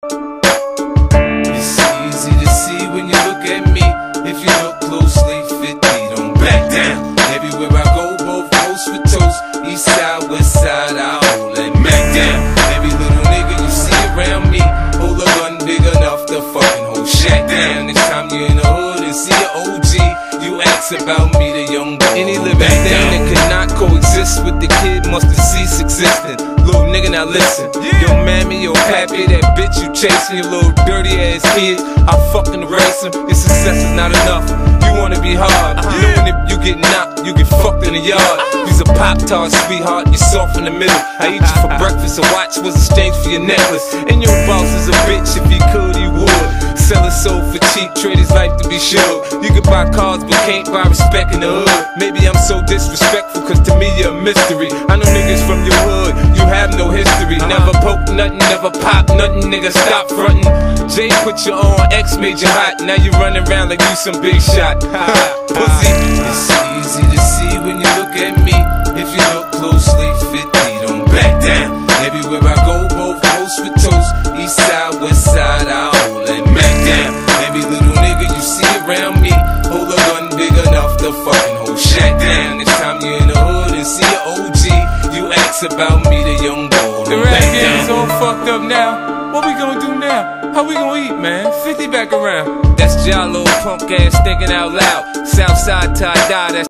It's easy to see when you look at me. If you look closely, 50, don't back down. Everywhere I go, both coast with toast. East side, west side, I hold that Mac down. Every little nigga you see around me, hold a gun big enough to fucking hold shack down. Next time you in the hood and see an OG, you ask about me, the young boy. Any living thing that could not coexist with the kid must have ceased existing. Little nigga, now listen. Yo mammy, yo pappy, that bitch you chasing, your little dirty ass kid, I fucking erase him. Your success is not enough, you wanna be hard. Knowing if you get knocked, you get fucked in the yard. You's a Pop-Tart, sweetheart, you're soft in the middle. I eat you for breakfast, a watch was exchanged for your necklace. And your boss is a bitch, if he could, he would. Sell his soul for cheap, trade his life to be sure. You can buy cars, but can't buy respect in the hood. Maybe I'm so disrespectful, cause to me you're a mystery. I know niggas from your hood, you have no history. Never poke nothing, never pop nothing, nigga, stop frontin'. Jay put you on, X made you hot. Now you running around like you some big shot. Pussy. It's easy to see when you look at me. If you look closely, 50, don't back down. Everywhere I go, both coast with toast. East side, west side, I hold that Mac down. Every little nigga you see around me, hold a gun big enough to fucking hold shack down. Next time you in the hood and see an OG, you ask about me, the young boy. The rap game's all fucked up now. What we gonna do now? How we gonna eat, man? 50 back around. That's Jollo, punk ass thinking out loud. Southside tie dye, that's